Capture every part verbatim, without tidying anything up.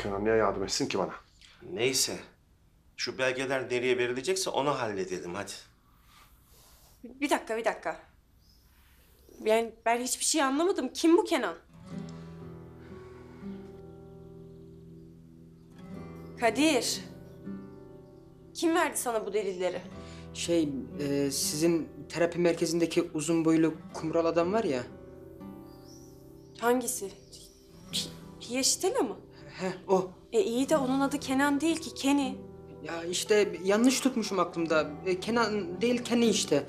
Kenan niye yardım etsin ki bana? Neyse. Şu belgeler nereye verilecekse onu halledelim hadi. Bir dakika, bir dakika. Yani ben hiçbir şey anlamadım. Kim bu Kenan? Kadir. Kim verdi sana bu delilleri? Şey, e, sizin terapi merkezindeki uzun boylu kumral adam var ya. Hangisi? Yeşitela mı? He, o. E iyi de onun adı Kenan değil ki, Kenny. Ya işte yanlış tutmuşum aklımda. E, Kenan değil, Kenny işte.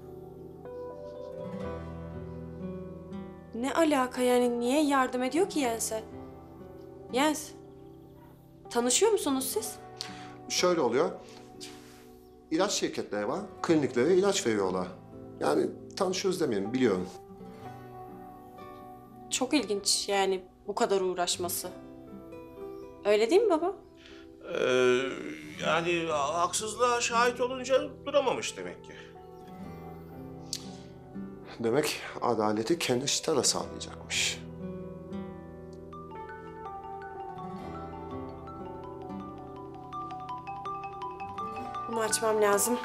Ne alaka yani? Niye yardım ediyor ki Yens'e? Yens, tanışıyor musunuz siz? Şöyle oluyor. İlaç şirketleri var, kliniklere ilaç veriyorlar. Yani tanışıyoruz demeyelim, biliyorum. Çok ilginç yani bu kadar uğraşması. Öyle değil mi baba? Ee, yani haksızlığa şahit olunca duramamış demek ki. Demek adaleti kendi Stella sağlayacakmış. Bunu açmam lazım.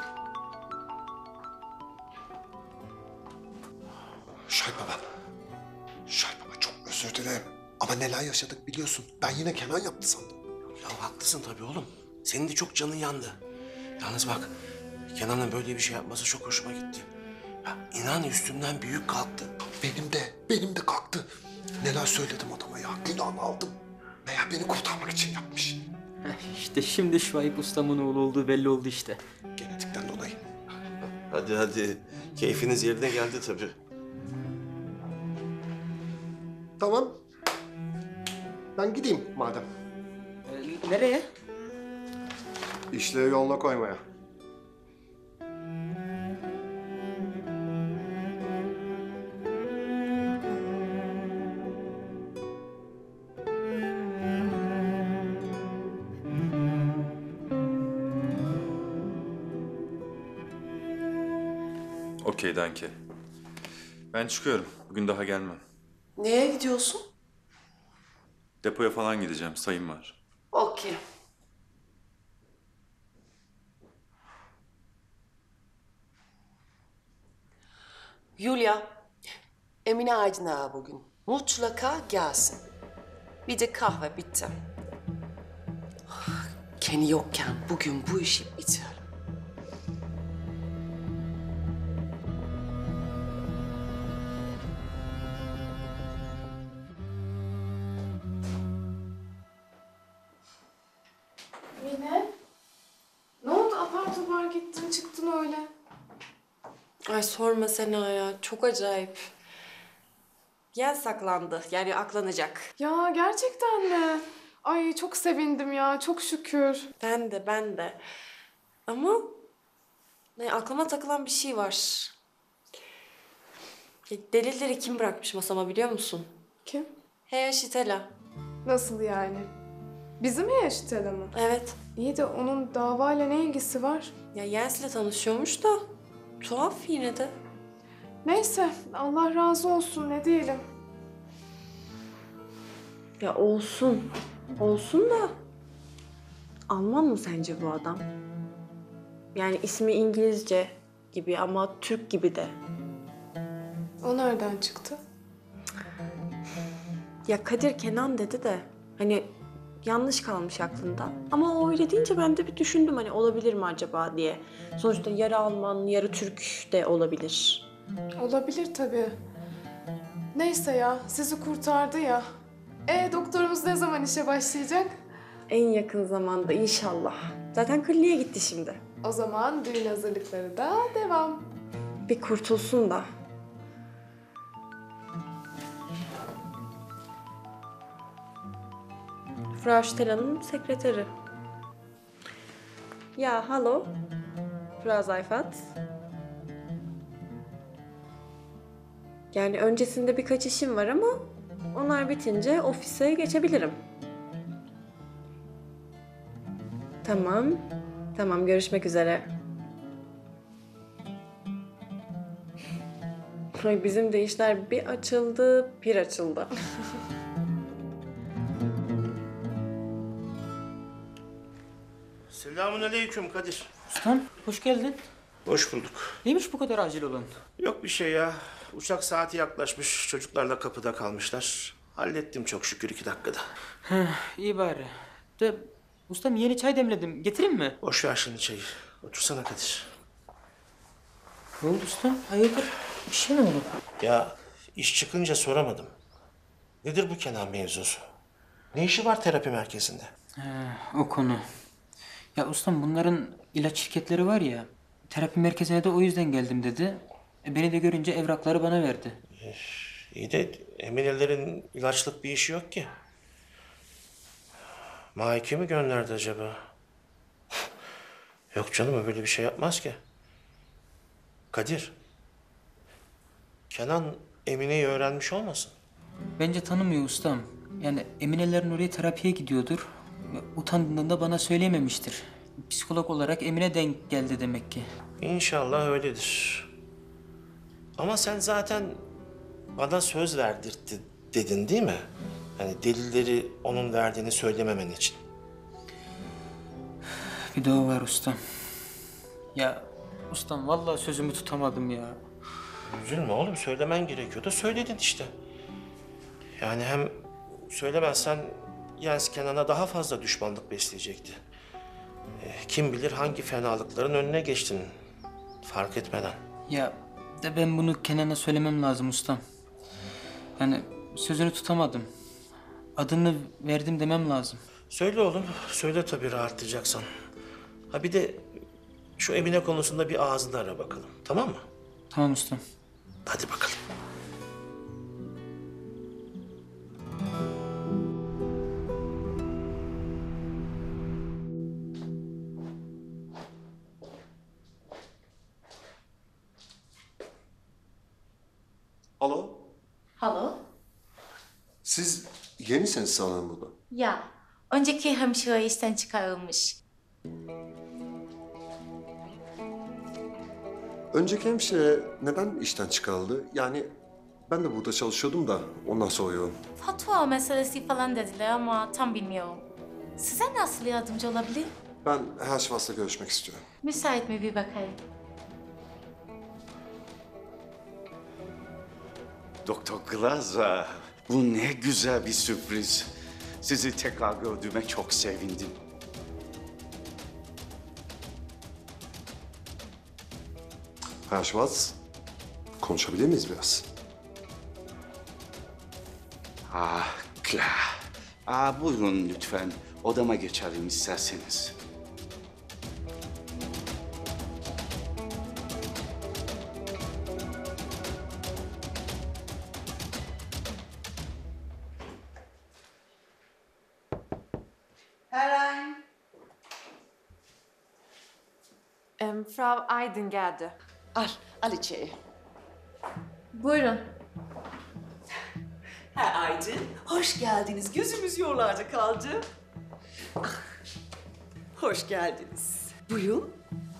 Şahit baba. Şahit baba çok özür dilerim. Ama neler yaşadık biliyorsun. Ben yine Kenan yaptı sandım. Ya haklısın tabii oğlum. Senin de çok canın yandı. Yalnız bak, Kenan'ın böyle bir şey yapması çok hoşuma gitti. Ya inan üstümden büyük kalktı. Benim de, benim de kalktı. Neler söyledim adama ya. Günahını aldım. Meğer beni kurtarmak için yapmış. Heh, işte şimdi Şuayb Ustam'ın oğlu olduğu belli oldu işte. Genetikten dolayı. Hadi hadi. Keyfiniz yerine geldi tabii. Tamam. Ben gideyim madem. E, nereye? İşleri yoluna koymaya. Okey Danke. Ben çıkıyorum. Bugün daha gelmem. Neye gidiyorsun? Depoya falan gideceğim. Sayım var. Okey. Yulia, Emine Aydın ağa bugün. Mutlaka gelsin. Bir de kahve bitti. Kenny yokken bugün bu işi bitirelim. Mine, ne oldu apar topar gittin çıktın öyle? Ay sorma Sena ya. Çok acayip. Yens saklandı. Yani aklanacak. Ya gerçekten mi? Ay çok sevindim ya, çok şükür. Ben de, ben de. Ama ne, aklıma takılan bir şey var. Ya, delilleri kim bırakmış masama biliyor musun? Kim? Heya Nasıl yani? Bizim Heyeşit'le mi? Evet. İyi de onun davayla ne ilgisi var? Ya Yens'le tanışıyormuş da tuhaf yine de. Neyse, Allah razı olsun ne diyelim. Ya olsun. Olsun da Alman mı sence bu adam? Yani ismi İngilizce gibi ama Türk gibi de. O nereden çıktı? Ya Kadir Kenan dedi de hani yanlış kalmış aklında. Ama o öyle deyince ben de bir düşündüm hani olabilir mi acaba diye. Sonuçta yarı Alman, yarı Türk de olabilir. Olabilir tabii. Neyse ya, sizi kurtardı ya. E doktorumuz ne zaman işe başlayacak? En yakın zamanda inşallah. Zaten kliniğe gitti şimdi. O zaman düğün hazırlıkları da devam. Bir kurtulsun da. Frau Stella'nın sekreteri. Ya hallo, Frau Seifert. Yani öncesinde birkaç işim var ama onlar bitince ofise geçebilirim. Tamam, tamam görüşmek üzere. Ay bizim de işler bir açıldı, bir açıldı. Selamünaleyküm Kadir. Ustam hoş geldin. Hoş bulduk. Neymiş bu kadar acil olan? Yok bir şey ya. Uçak saati yaklaşmış. Çocuklar da kapıda kalmışlar. Hallettim çok şükür iki dakikada. İyi bari. De ustam yeni çay demledim. Getireyim mi? Boş ver şimdi çayı. Otursana Kadir. Ne oldu ustam? Hayırdır? Bir şey mi oldu? Ya iş çıkınca soramadım. Nedir bu Kenan mevzusu? Ne işi var terapi merkezinde? O konu. Ya ustam bunların ilaç şirketleri var ya. Terapi merkezine de o yüzden geldim dedi. E, beni de görünce evrakları bana verdi. İyi de Emine'lerin ilaçlık bir işi yok ki. Maike mi gönderdi acaba? Yok canım o böyle bir şey yapmaz ki. Kadir. Kenan Emine'yi öğrenmiş olmasın? Bence tanımıyor ustam. Yani Eminelerin oraya terapiye gidiyordur. Ve utandığında bana söyleyememiştir. Psikolog olarak Emine denk geldi demek ki. İnşallah öyledir. Ama sen zaten bana söz verdirtti dedin değil mi? Hani delilleri onun verdiğini söylememen için. Bir de o var ustam. Ya ustam vallahi sözümü tutamadım ya. Üzülme oğlum söylemen gerekiyordu. Söyledin işte. Yani hem söylemezsen Jens Kenan'a daha fazla düşmanlık besleyecekti. Ee, kim bilir hangi fenalıkların önüne geçtin fark etmeden. Ya de ben bunu Kenan'a söylemem lazım ustam. Yani sözünü tutamadım. Adını verdim demem lazım. Söyle oğlum, söyle tabii rahatlayacaksan. Ha bir de şu Emine konusunda bir ağzını ara bakalım, tamam mı? Tamam ustam. Hadi bakalım. Alo, Hallo? siz yenisiniz sanırım burada. Ya, önceki hemşire işten çıkarılmış. Önceki hemşire neden işten çıkarıldı? Yani ben de burada çalışıyordum da ondan soruyorum. Fatura meselesi falan dediler ama tam bilmiyorum. Size nasıl yardımcı olabilir? Ben Herşvas'la görüşmek istiyorum. Müsait mi bir bakayım? Doktor Glaza, bu ne güzel bir sürpriz. Sizi tekrar gördüğüme çok sevindim. Herşvas, konuşabilir miyiz biraz? Ah, klar. Ah, buyurun lütfen. Odama geçelim isterseniz. Em, Frau Aydın geldi. Al, al içeri. Buyurun. Ha Aydın, hoş geldiniz. Gözümüz yollarda kaldı. Ah, hoş geldiniz. Buyurun.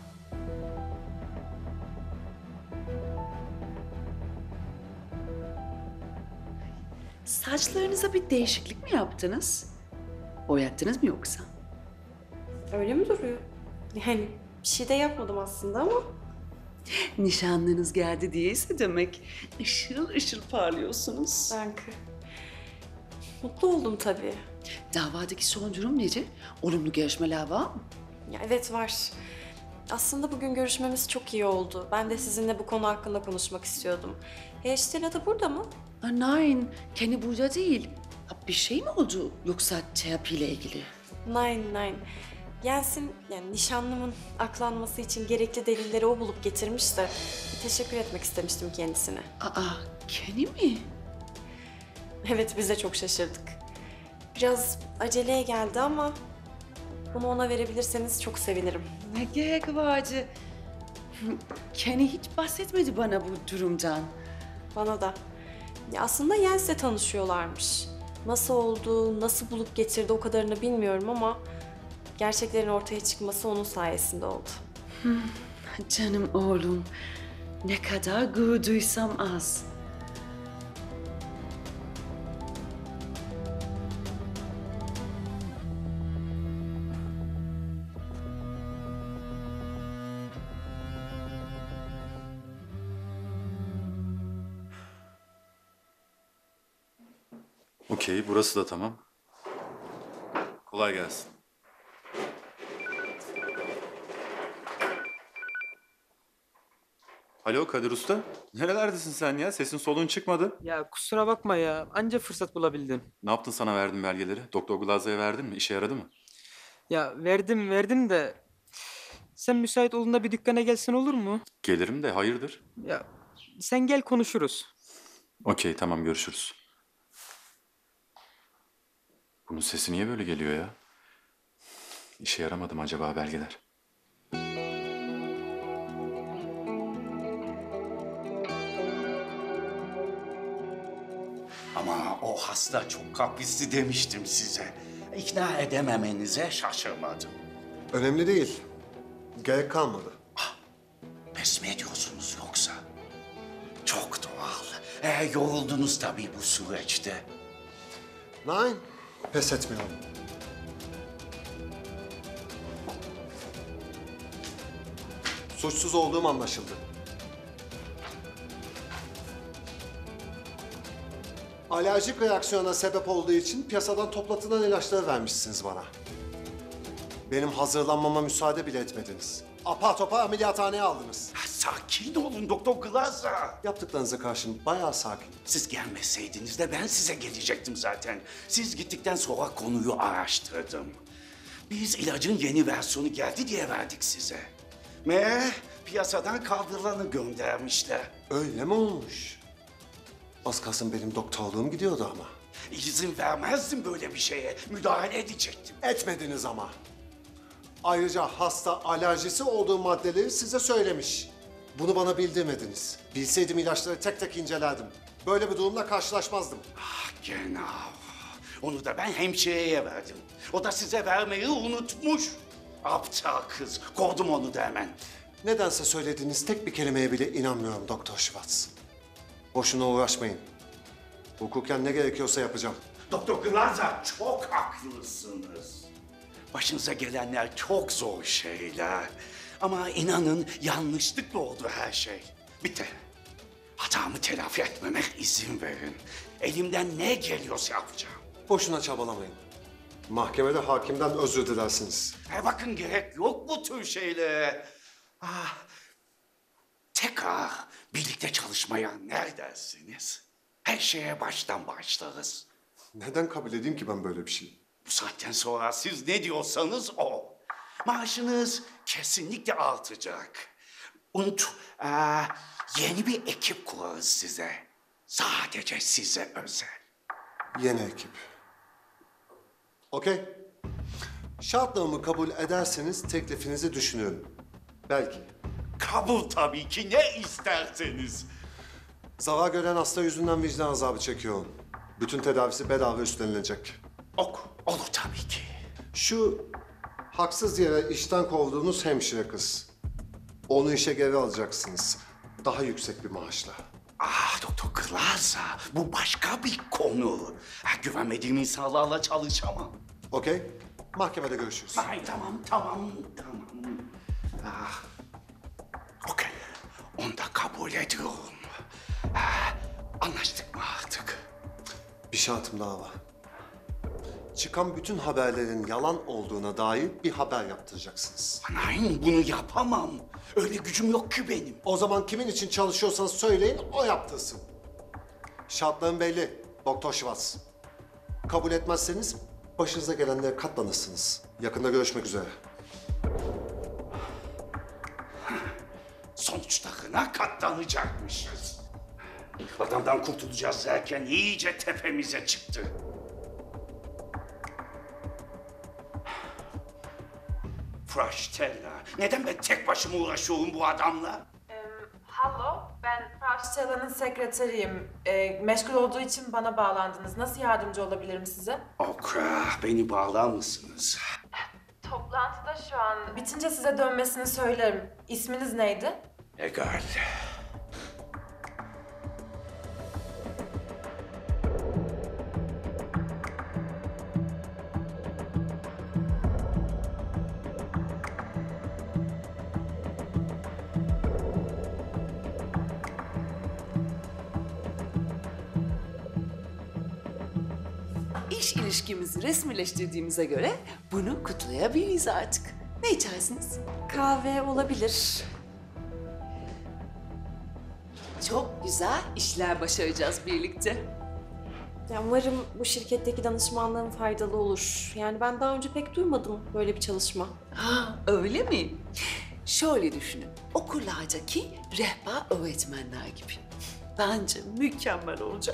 Saçlarınıza bir değişiklik mi yaptınız? Boyattınız mı yoksa? Öyle mi duruyor? Yani bir şey de yapmadım aslında ama Nişanlınız geldi diyeyse demek ışıl ışıl parlıyorsunuz. Danke. Mutlu oldum tabii. Davadaki son durum nedir? Olumlu gelişmeler var mı? Ya evet var. Aslında bugün görüşmemiz çok iyi oldu. Ben de sizinle bu konu hakkında konuşmak istiyordum. E Stella da burada mı? Aa, nein, kendi burada değil. Ha, bir şey mi oldu yoksa terapiyle ilgili? Nein, nein. Jens'in yani nişanlımın aklanması için gerekli delilleri o bulup getirmiş de bir teşekkür etmek istemiştim kendisine. Aa, kendi mi? Evet biz de çok şaşırdık. Biraz aceleye geldi ama bunu ona verebilirseniz çok sevinirim. Ne gerek vardı? Kenny hiç bahsetmedi bana bu durumdan. Bana da. Ya aslında Jens'le tanışıyorlarmış. Nasıl oldu, nasıl bulup getirdi o kadarını bilmiyorum ama gerçeklerin ortaya çıkması onun sayesinde oldu. Canım oğlum, ne kadar gurur duysam az. Okey, burası da tamam. Kolay gelsin. Alo Kadir Usta. Nerelerdesin sen ya? Sesin soluğun çıkmadı. Ya kusura bakma ya. Anca fırsat bulabildin. Ne yaptın, sana verdim belgeleri? Doktor Glaza'ya verdin mi? İşe yaradı mı? Ya verdim verdim de sen müsait olduğunda bir dükkana gelsin olur mu? Gelirim de hayırdır? Ya sen gel konuşuruz. Okey, tamam, görüşürüz. Bunun sesi niye böyle geliyor ya? İşe yaramadı mı acaba belgeler? Ama o hasta çok kaprisli demiştim size. İkna edememenize şaşırmadım. Önemli değil. Gerek kalmadı. Pes mi ediyorsunuz yoksa? Çok doğal. E, yoruldunuz tabii bu süreçte. Nein, pes etmiyorum. Suçsuz olduğum anlaşıldı. Alerjik reaksiyona sebep olduğu için piyasadan toplatılan ilaçları vermişsiniz bana. Benim hazırlanmama müsaade bile etmediniz. Apar topar ameliyathaneye aldınız. Ha, sakin olun Doktor Glaza. Yaptıklarınıza karşın bayağı sakin. Siz gelmeseydiniz de ben size gelecektim zaten. Siz gittikten sonra konuyu araştırdım. Biz ilacın yeni versiyonu geldi diye verdik size. Meğer piyasadan kaldırılanı göndermişler. Öyle mi olmuş? Az kalsın benim doktorluğum gidiyordu ama. İzin vermezdim böyle bir şeye. Müdahale edecektim. Etmediniz ama. Ayrıca hasta alerjisi olduğu maddeleri size söylemiş. Bunu bana bildirmediniz. Bilseydim ilaçları tek tek incelerdim. Böyle bir durumla karşılaşmazdım. Ah genau. Onu da ben hemşireye verdim. O da size vermeyi unutmuş. Aptal kız. Kovdum onu da hemen. Nedense söylediğiniz tek bir kelimeye bile inanmıyorum Doktor Schwartz. Boşuna uğraşmayın. Hukuken ne gerekiyorsa yapacağım. Doktor Glaza, çok haklısınız. Başınıza gelenler çok zor şeyler. Ama inanın yanlışlıkla oldu her şey. Bitti. Hatamı telafi etmeme izin verin. Elimden ne geliyorsa yapacağım. Boşuna çabalamayın. Mahkemede hakimden özür dilersiniz. E bakın, gerek yok bu tür şeylere. Ah, tekrar birlikte çalışmaya ne dersiniz? Her şeye baştan başlarız. Neden kabul edeyim ki ben böyle bir şey? Bu saatten sonra siz ne diyorsanız o. Maaşınız kesinlikle artacak. Und eee, yeni bir ekip kurarız size. Sadece size özel. Yeni ekip. Okey. Şartlarımı kabul ederseniz teklifinizi düşünüyorum. Belki. Kabul tabii ki, ne isterseniz. Zarar gören hasta yüzünden vicdan azabı çekiyorum. Bütün tedavisi bedava üstlenilecek. Ok, olur tabii ki. Şu haksız yere işten kovduğunuz hemşire kız. Onu işe geri alacaksınız. Daha yüksek bir maaşla. Ah Doktor Glaza, bu başka bir konu. Ha, güvenmediğim insanlarla çalışamam. Okey. Mahkemede görüşürüz. Ay tamam, tamam, tamam. Ah, okey, onu da kabul ediyorum. Ah, anlaştık mı artık? Bir şartım daha var. Çıkan bütün haberlerin yalan olduğuna dair bir haber yaptıracaksınız. Hayır, bunu yapamam. Öyle gücüm yok ki benim. O zaman kimin için çalışıyorsanız söyleyin, o yaptırsın. Şartlarım belli, Doktor Schwartz. Kabul etmezseniz başınıza gelenlere katlanırsınız. Yakında görüşmek üzere. Sonuçlarına katlanacakmışız. Adamdan kurtulacağız derken iyice tepemize çıktı. Frashtella, neden ben tek başıma uğraşıyorum bu adamla? Hallo, ben Frashtella'nın sekreteriyim. Ee, meşgul olduğu için bana bağlandınız. Nasıl yardımcı olabilirim size? Okra, beni bağlar mısınız? Toplantıda şu an. Bitince size dönmesini söylerim. İsminiz neydi? Egal. İş ilişkimizi resmileştirdiğimize göre bunu kutlayabiliriz artık. Ne içersiniz? Kahve olabilir. Çok güzel işler başaracağız birlikte. Ya umarım bu şirketteki danışmanlığım faydalı olur. Yani ben daha önce pek duymadım böyle bir çalışma. Ha, öyle mi? Şöyle düşünün, okullardaki rehber öğretmenler gibi. Bence mükemmel olacak.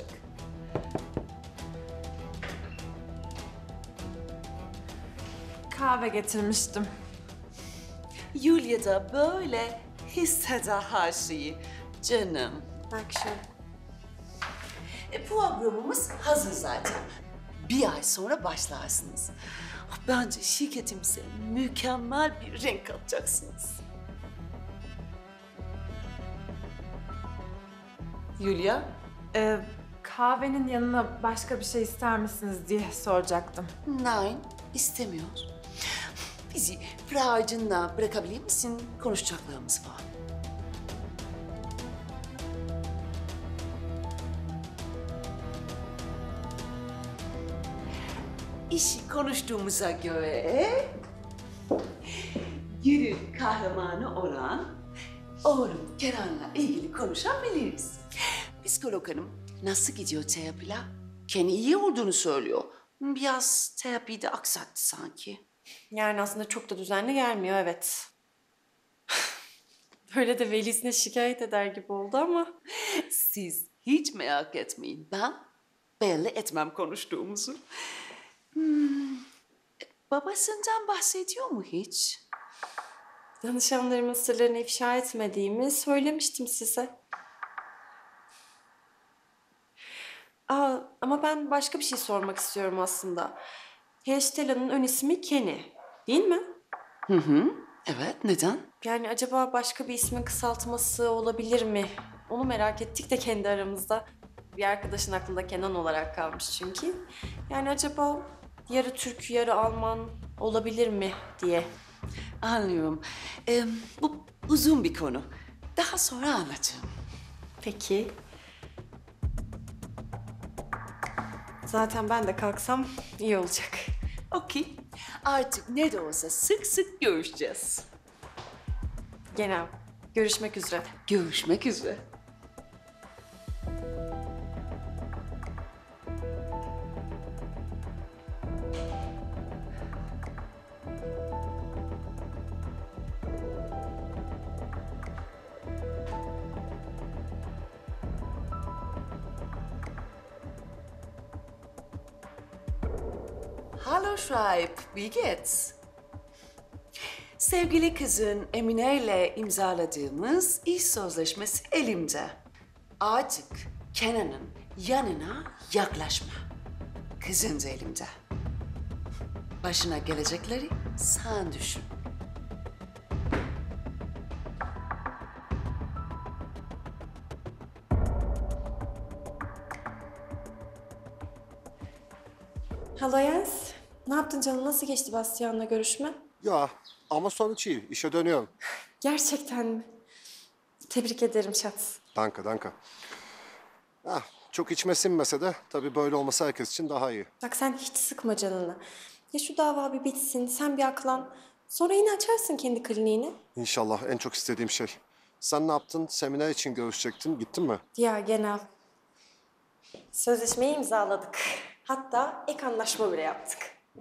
Kahve getirmiştim. Yulia da böyle hisseder her şeyi. Canım. Bak şu. E, programımız hazır zaten. Bir ay sonra başlarsınız. Bence şirketimize mükemmel bir renk katacaksınız. Yulia? Ee, kahvenin yanına başka bir şey ister misiniz diye soracaktım. Nein, istemiyoruz. Bizi Frau'cunla bırakabilir misin? Konuşacaklarımız var. İşi konuştuğumuza göre günün kahramanı olan oğlum Kenan'la ilgili konuşabiliriz. Psikolog hanım nasıl gidiyor terapiler? Kendi iyi olduğunu söylüyor. Biraz terapiyi de aksattı sanki. Yani aslında çok da düzenli gelmiyor, evet. Böyle de velisine şikayet eder gibi oldu ama. Siz hiç merak etmeyin. Ben belli etmem konuştuğumuzu. Hmm, babasından bahsediyor mu hiç? Danışanlarımın sırlarını ifşa etmediğimi söylemiştim size. Aa, ama ben başka bir şey sormak istiyorum aslında. Heştela'nın ön ismi Kenny, değil mi? Hı hı. Evet, neden? Yani acaba başka bir ismin kısaltması olabilir mi? Onu merak ettik de kendi aramızda. Bir arkadaşın aklında Kenan olarak kalmış çünkü. Yani acaba yarı Türk, yarı Alman olabilir mi diye. Anlıyorum. Ee, bu uzun bir konu. Daha sonra anlatırım. Peki. Zaten ben de kalksam iyi olacak. Okey. Artık ne de olsa sık sık görüşeceğiz. Genel. Görüşmek üzere. Görüşmek üzere. Hallo Schreib, wie geht's? Sevgili kızın Emine ile imzaladığımız iş sözleşmesi elimde. Artık Kenan'ın yanına yaklaşma. Kızın da elimde. Başına gelecekleri sen düşün. Hello Jens. Ne yaptın canım? Nasıl geçti Bastian'la görüşme? Ya ama sonuç iyi. İşe dönüyorum. Gerçekten mi? Tebrik ederim Schatz. Danke, danke. Ah, çok içime sinmese de tabii böyle olması herkes için daha iyi. Bak sen hiç sıkma canını. Ya şu dava bir bitsin, sen bir aklan. Sonra yine açarsın kendi kliniğini. İnşallah en çok istediğim şey. Sen ne yaptın? Seminer için görüşecektin. Gittin mi? Ya genel. Sözleşmeyi imzaladık. Hatta ek anlaşma bile yaptık.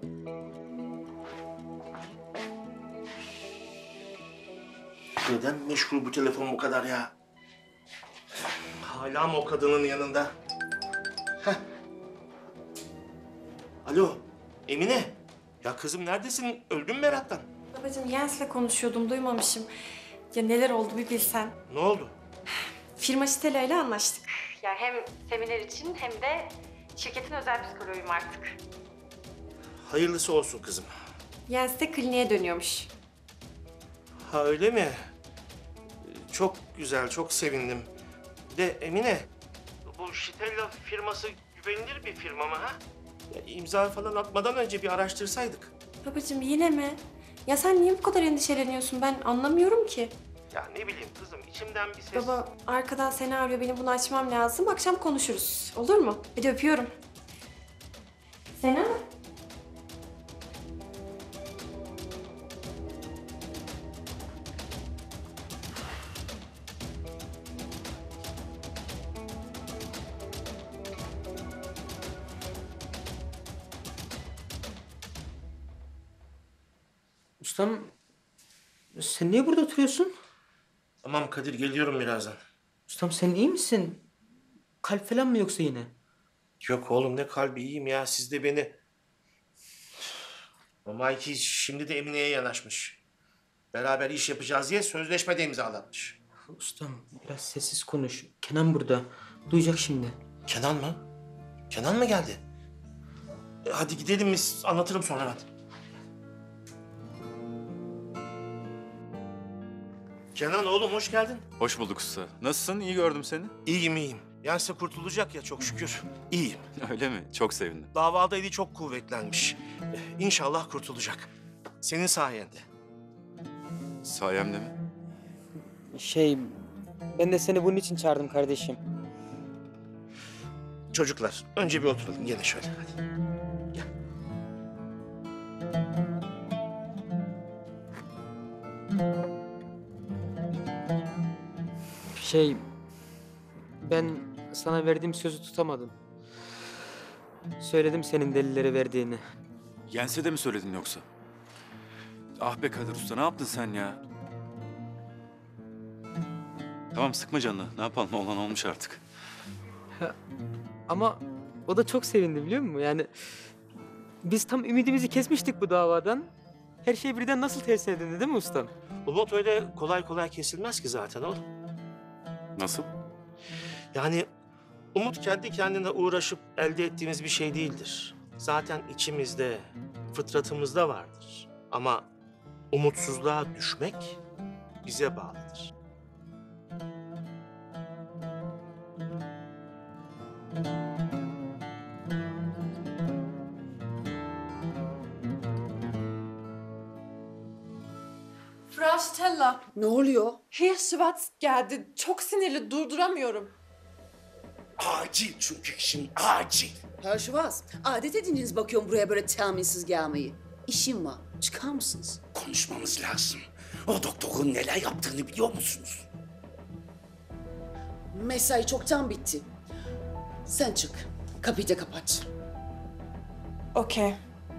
Neden meşgul bu telefon bu kadar ya? Hala mı o kadının yanında? Heh. Alo, Emine. Ya kızım neredesin? Öldün mü meraktan? Babacığım Jens'le konuşuyordum, duymamışım. Ya neler oldu bir bilsen. Ne oldu? Firma Stella ile anlaştık. Yani hem seminer için hem de şirketin özel psikoloğuyum artık. Hayırlısı olsun kızım. Jens de kliniğe dönüyormuş. Ha öyle mi? Çok güzel, çok sevindim. De Emine, bu Stella firması güvenilir bir firma mı ha? Ya, imza falan atmadan önce bir araştırsaydık. Babacığım yine mi? Ya sen niye bu kadar endişeleniyorsun? Ben anlamıyorum ki. Ya ne bileyim kızım, içimden bir ses... Baba arkadan seni arıyor, benim bunu açmam lazım. Akşam konuşuruz. Olur mu? Hadi öpüyorum. Kenan? Ustam, sen niye burada oturuyorsun? Tamam Kadir, geliyorum birazdan. Ustam sen iyi misin? Kalp falan mı yoksa yine? Yok oğlum, ne kalbi, iyiyim ya. Siz de beni... O Mikey şimdi de Emine'ye yanaşmış. Beraber iş yapacağız diye sözleşme de imzalatmış. Ustam biraz sessiz konuş. Kenan burada. Duyacak şimdi. Kenan mı? Kenan mı geldi? E, hadi gidelim biz, anlatırım sonra ben. Kenan oğlum, hoş geldin. Hoş bulduk usta. Nasılsın? İyi gördüm seni. İyiyim iyiyim. Yanse kurtulacak ya, çok şükür. İyiyim. Öyle mi? Çok sevindim. Davada eli çok kuvvetlenmiş. Eh, İnşallah kurtulacak. Senin sayende. Sayemde mi? Şey, ben de seni bunun için çağırdım kardeşim. Çocuklar, önce bir oturalım. Gene şöyle hadi. Gel. Şey, ben sana verdiğim sözü tutamadım. Söyledim senin delilleri verdiğini. Yense de mi söyledin yoksa? Ah be Kadir Usta, ne yaptın sen ya? Tamam, sıkma canını. Ne yapalım, olan olmuş artık. Ama o da çok sevindi biliyor musun? Yani biz tam ümidimizi kesmiştik bu davadan. Her şey birden nasıl tersine döndü değil mi ustam? Umut öyle kolay kolay kesilmez ki zaten oğlum. Nasıl? Yani umut kendi kendine uğraşıp elde ettiğimiz bir şey değildir. Zaten içimizde, fıtratımızda vardır. Ama umutsuzluğa düşmek bize bağlıdır. Frau Stella, Ne oluyor? Herr Schwarz geldi. Çok sinirli, durduramıyorum. Acil çünkü işim acil. Herr Schwarz, adet edindiniz bakıyorum buraya böyle tahminsiz gelmeyi. İşim var. Çıkar mısınız? Konuşmamız lazım. O doktorun neler yaptığını biliyor musunuz? Mesai çoktan bitti. Sen çık. Kapıyı da kapat. Okey.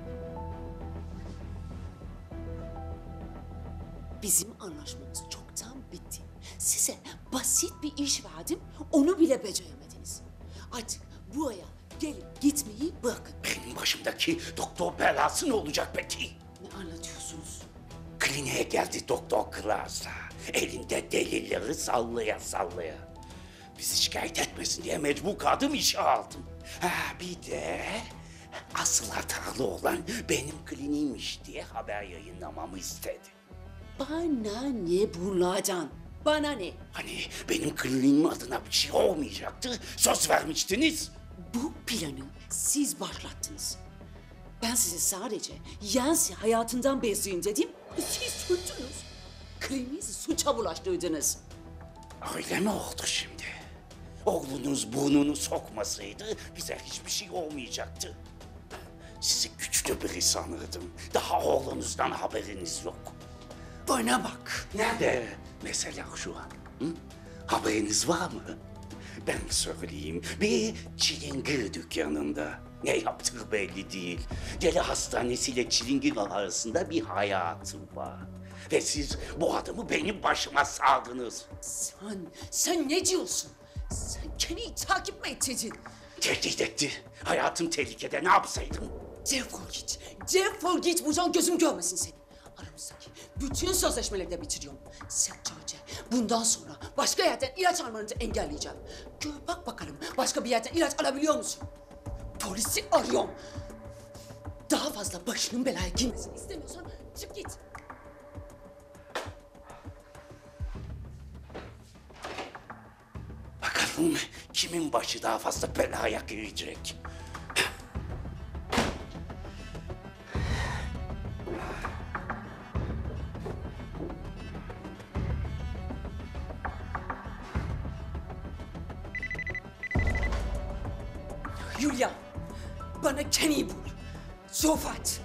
Bizim anlaşmamız çoktan bitti. Size basit bir iş verdim, onu bile beceremediniz. Artık buraya gelip gitmeyi bırakın. Benim başımdaki doktor belası ne olacak peki? Ne anlatıyorsunuz? Kliniğe geldi Doktor Klaus'a. Elinde delilleri sallaya sallaya. Bizi şikayet etmesin diye mecbur kaldım, işe aldım. Ha bir de asıl hatalı olan benim kliniğimmiş diye haber yayınlamamı istedi. Bana ne bunlardan? Bana ne? Hani benim kliniğimin adına bir şey olmayacaktı, söz vermiştiniz. Bu planı siz başlattınız. Ben size sadece Yancy hayatından bezleyin dedim, siz tuttunuz. Kliniğinizi suça bulaştırdınız. Öyle mi oldu şimdi? Oğlunuz burnunu sokmasaydı bize hiçbir şey olmayacaktı. Sizi güçlü biri sanırdım. Daha oğlunuzdan haberiniz yok. Bana bak. Nerede mesela şu an? Hı? Haberiniz var mı? Ben söyleyeyim. Bir çilingir dükkanında. Ne yaptığı belli değil. Deli hastanesiyle çilingir arasında bir hayatı var. Ve siz bu adamı benim başıma saldınız. Sen, sen ne diyorsun? Sen Kenny'yi takip mi ettin? Tehdit etti. Hayatım tehlikede, ne yapsaydım? Defol git. Defol git. Buradan gözüm görmesin seni. Aramızdaki bütün sözleşmeleri de bitiriyorum. Sektörce bundan sonra başka yerden ilaç almanızı engelleyeceğim. Gör bak bakalım başka bir yerden ilaç alabiliyor musun? Polisi arıyorum. Daha fazla başının belaya girmesini istemiyorsan çık git. Bakalım kimin başı daha fazla belaya girecek? Julia, bana Kenny'yi bul. Sofort!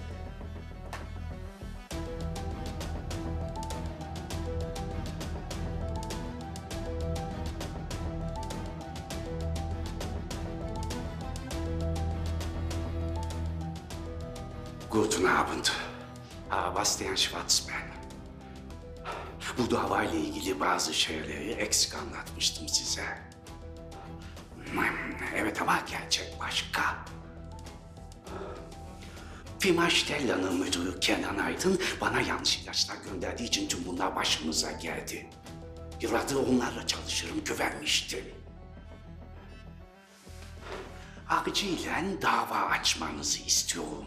Guten Abend. Ah, Bastian Schwarz ben. Bu davayla ilgili bazı şeyleri eksik anlatmıştım size. Evet ama gerçek başka. Firma Stella'nın müdürü Kenan Aydın bana yanlış ilaçlar gönderdiği için tüm bunlar başımıza geldi. Yıllardır onlarla çalışırım, güvenmişti. Acilen dava açmanızı istiyorum.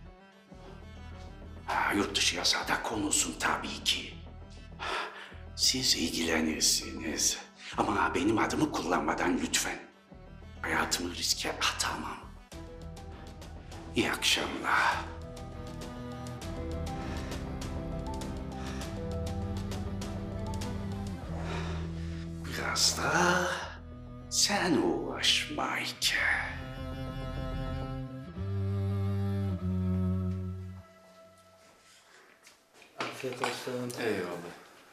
Ha, yurt dışı yasağı da konulsun tabii ki. Siz ilgilenirsiniz. Ama benim adımı kullanmadan lütfen. Hayatımı riske atamam. İyi akşamlar. Biraz da sen uğraş Mike. Afiyet olsun. Eyvallah.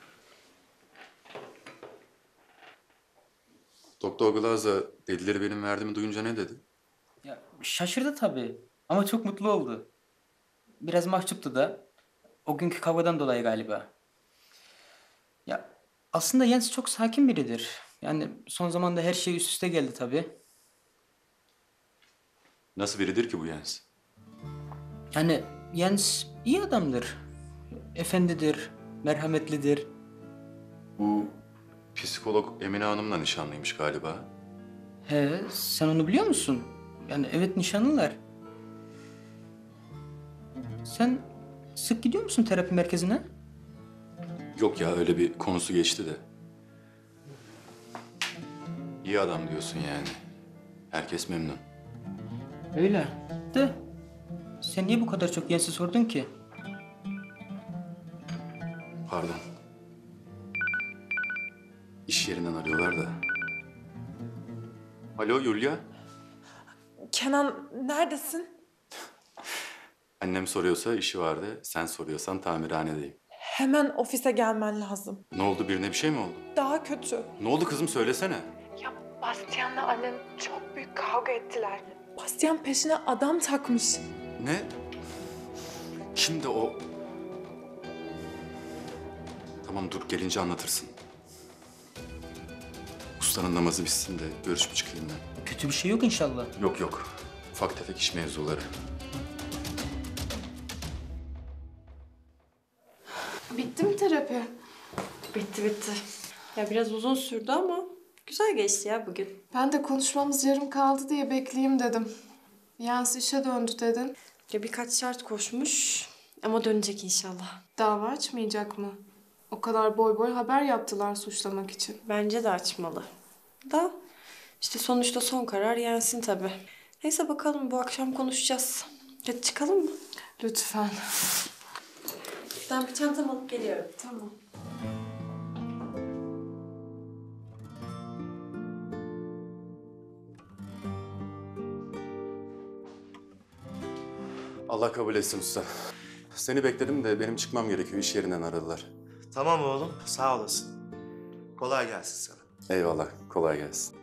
Doktor Glaza dedileri benim verdiğimi duyunca ne dedi? Ya şaşırdı tabii ama çok mutlu oldu. Biraz mahcuptu da. O günkü kavgadan dolayı galiba. Ya aslında Jens çok sakin biridir. Yani son zamanda her şey üst üste geldi tabii. Nasıl biridir ki bu Jens? Yani Jens iyi adamdır. Efendidir, merhametlidir. Bu psikolog Emine Hanım'la nişanlıymış galiba. He, sen onu biliyor musun? Yani evet nişanlılar. Sen sık gidiyor musun terapi merkezine? Yok ya öyle bir konusu geçti de. İyi adam diyorsun yani. Herkes memnun. Öyle. De sen niye bu kadar çok Jens'i sordun ki? Pardon. İş yerinden arıyorlar da. Alo Yulia. Kenan neredesin? Annem soruyorsa işi vardı. Sen soruyorsan tamirhanedeyim. Hemen ofise gelmen lazım. Ne oldu, birine bir şey mi oldu? Daha kötü. Ne oldu kızım, söylesene. Ya Bastian'la annen çok büyük kavga ettiler. Bastian peşine adam takmış. Ne? Kimdi o? Tamam dur, gelince anlatırsın. Ustanın namazı bitsin de görüşüp çıkayım ben. Kötü bir şey yok inşallah. Yok yok. Ufak tefek iş mevzuları. Bitti mi terapi? Bitti bitti. Ya biraz uzun sürdü ama güzel geçti ya bugün. Ben de konuşmamız yarım kaldı diye bekleyeyim dedim. Jens işe döndü dedin. Ya birkaç şart koşmuş ama dönecek inşallah. Dava açmayacak mı? O kadar boy boy haber yaptılar suçlamak için. Bence de açmalı. Da işte sonuçta son karar Jens'in tabii. Neyse bakalım bu akşam konuşacağız. Hadi çıkalım mı? Lütfen. Ben bir çantamı alıp geliyorum. Tamam. Allah kabul etsin usta. Seni bekledim de benim çıkmam gerekiyor. İş yerinden aradılar. Tamam oğlum, sağ olasın. Kolay gelsin sana. Eyvallah. Kolay gelsin.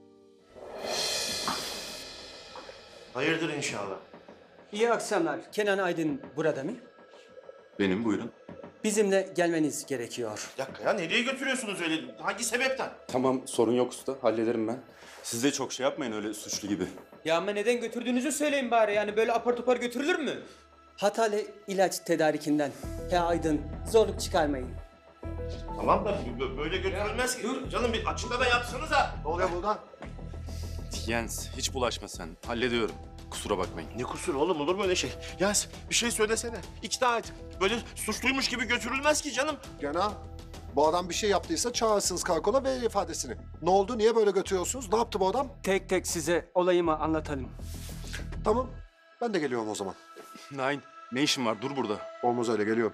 Hayırdır inşallah. İyi akşamlar. Kenan Aydın burada mı? Benim, buyurun. Bizimle gelmeniz gerekiyor. Bir dakika ya, nereye götürüyorsunuz öyle? Hangi sebepten? Tamam, sorun yok usta. Hallederim ben. Siz de çok şey yapmayın öyle suçlu gibi. Ya ama neden götürdüğünüzü söyleyin bari. Yani böyle apar topar götürülür mü? Hatalı ilaç tedarikinden. He Aydın, zorluk çıkarmayın. Tamam da bö- böyle götürülmez ki. Canım bir açıklama yapsanıza. Ne oluyor burada? Jens, hiç bulaşma sen. Hallediyorum. Kusura bakmayın. Ne kusur oğlum, olur mu öyle şey? Ya bir şey söylesene. İkna et. Böyle suçluymuş gibi götürülmez ki canım. Gena, bu adam bir şey yaptıysa çağırırsınız karakola, verir ifadesini. Ne oldu, niye böyle götürüyorsunuz? Ne yaptı bu adam? Tek tek size olayımı anlatalım. Tamam, ben de geliyorum o zaman. Nine, ne işin var? Dur burada. Olmaz öyle, geliyorum.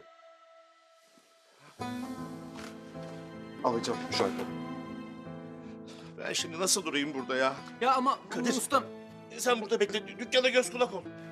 Alacağım şarkı. Ben şimdi nasıl durayım burada ya? Ya ama Kadir. ustam. Sen burada bekle. Dükkana göz kulak ol.